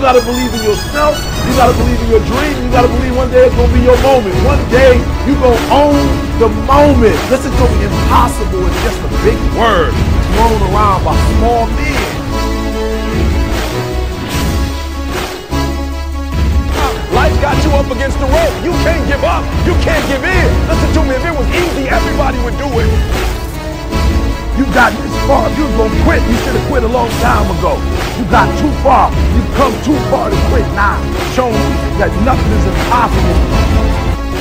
gotta believe in yourself. You gotta believe in your dream. You gotta believe one day it's gonna be your moment. One day you gonna own the moment. Listen to me, impossible is just a big word thrown around by small men. Life got you up against the rope. You can't give up. You can't give in. Listen to me, if it was easy, everybody would do it. You got this far. If you was gonna quit, you should have quit a long time ago. You got too far. You've come too far to quit now. Showing you that nothing is impossible.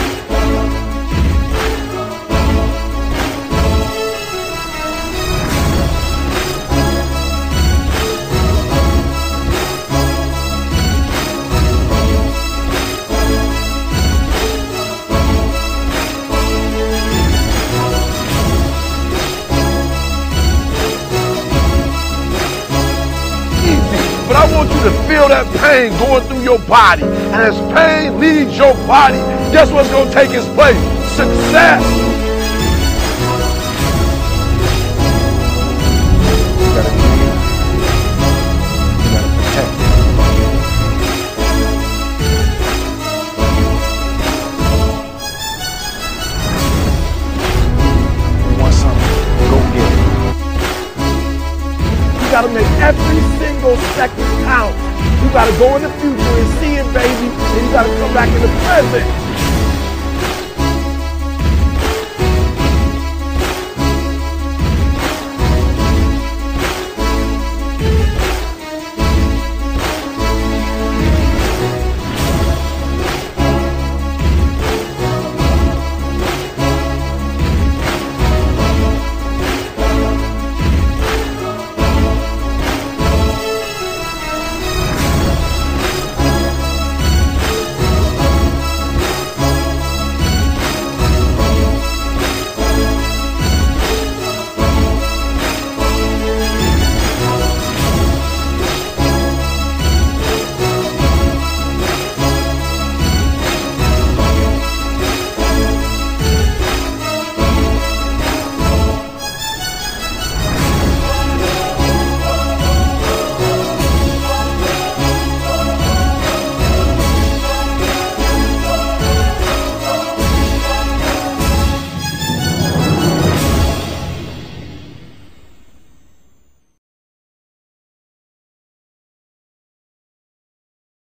But I want you to feel that pain going through your body. And as pain leaves your body, guess what's going to take its place? Success. You gotta heal. You gotta protect. You want something? Go get it. You got to make every single second count. You got to go in the future and see it, baby. And you got to come back in the present.